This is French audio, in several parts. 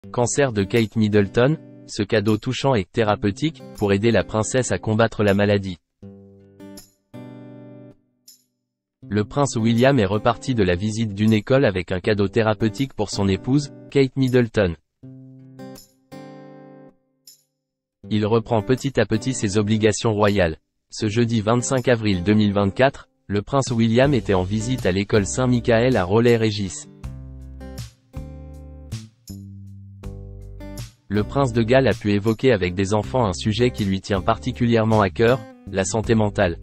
Cancer de Kate Middleton, ce cadeau touchant et thérapeutique, pour aider la princesse à combattre la maladie. Le prince William est reparti de la visite d'une école avec un cadeau thérapeutique pour son épouse, Kate Middleton. Il reprend petit à petit ses obligations royales. Ce jeudi 25 avril 2024, le prince William était en visite à l'école Saint-Michael à Rollay-Régis. Le prince de Galles a pu évoquer avec des enfants un sujet qui lui tient particulièrement à cœur, la santé mentale.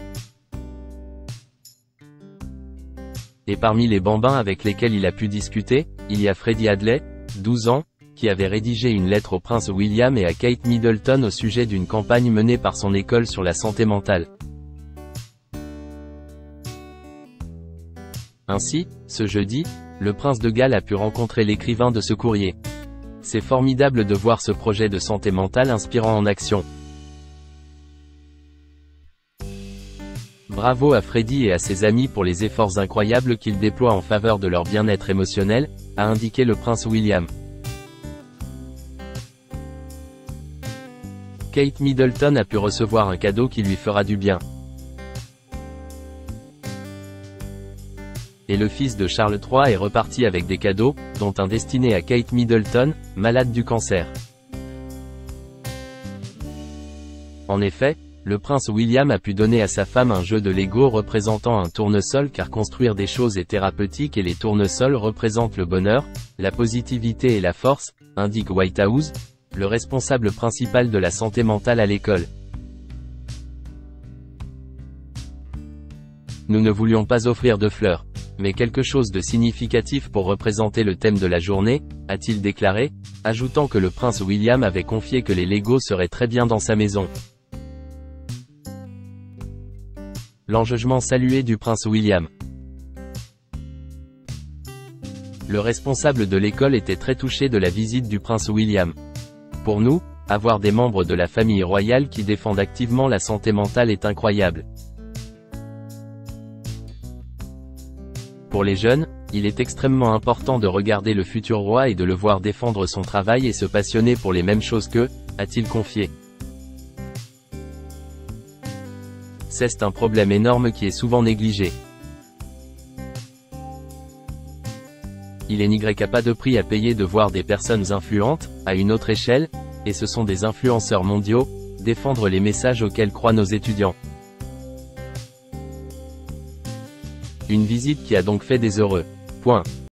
Et parmi les bambins avec lesquels il a pu discuter, il y a Freddie Hadley, 12 ans, qui avait rédigé une lettre au prince William et à Kate Middleton au sujet d'une campagne menée par son école sur la santé mentale. Ainsi, ce jeudi, le prince de Galles a pu rencontrer l'écrivain de ce courrier. C'est formidable de voir ce projet de santé mentale inspirant en action. Bravo à Freddie et à ses amis pour les efforts incroyables qu'ils déploient en faveur de leur bien-être émotionnel, a indiqué le prince William. Kate Middleton a pu recevoir un cadeau qui lui fera du bien. Et le fils de Charles III est reparti avec des cadeaux, dont un destiné à Kate Middleton, malade du cancer. En effet, le prince William a pu donner à sa femme un jeu de Lego représentant un tournesol car construire des choses est thérapeutique et les tournesols représentent le bonheur, la positivité et la force, indique White House, le responsable principal de la santé mentale à l'école. Nous ne voulions pas offrir de fleurs, mais quelque chose de significatif pour représenter le thème de la journée, a-t-il déclaré, ajoutant que le prince William avait confié que les Legos seraient très bien dans sa maison. L'enjugement salué du prince William. Le responsable de l'école était très touché de la visite du prince William. Pour nous, avoir des membres de la famille royale qui défendent activement la santé mentale est incroyable. Pour les jeunes, il est extrêmement important de regarder le futur roi et de le voir défendre son travail et se passionner pour les mêmes choses qu'eux, a-t-il confié. C'est un problème énorme qui est souvent négligé. Il n'y a pas de prix à payer de voir des personnes influentes, à une autre échelle, et ce sont des influenceurs mondiaux, défendre les messages auxquels croient nos étudiants. Une visite qui a donc fait des heureux. Point.